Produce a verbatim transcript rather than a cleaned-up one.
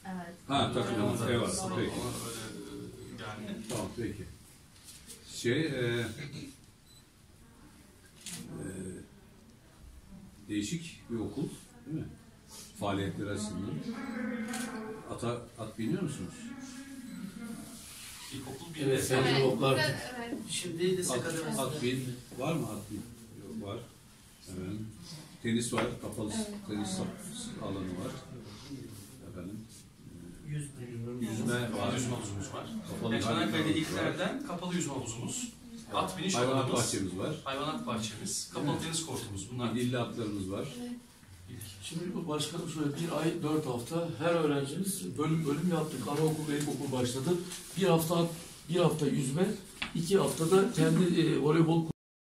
Evet. Ha takımımız. Evet, Eyvallah. sıra Peki. ona öyle geldi. Tamam peki. Şey e, e, değişik bir okul değil mi? Faaliyetleri açısından. Ata, at biniyor musunuz? İlkokul bir Evet, evet, sen oklar. Evet. Şimdi lise At, akademisi. at bin. Var mı at bin? Yok, var. Efendim. Tenis var. Kapalı tenis alanı var. Efendim. Yüzme var. yüzme havuzumuz var. Kapalı Yani Çanakkale'de havuzumuz ilklerden kapalı yüzme havuzumuz, at biniş Hayvanat alanımız, bahçemiz var. hayvanat bahçemiz, kapalı Evet. tenis kortumuz. Bunlar Milli atlarımız var. Şimdi bu başkanım şöyle bir ay dört hafta her öğrencimiz bölüm bölüm yaptık. Anaokul, ilkokul başladı. Bir hafta bir hafta yüzme, iki haftada kendi e, voleybol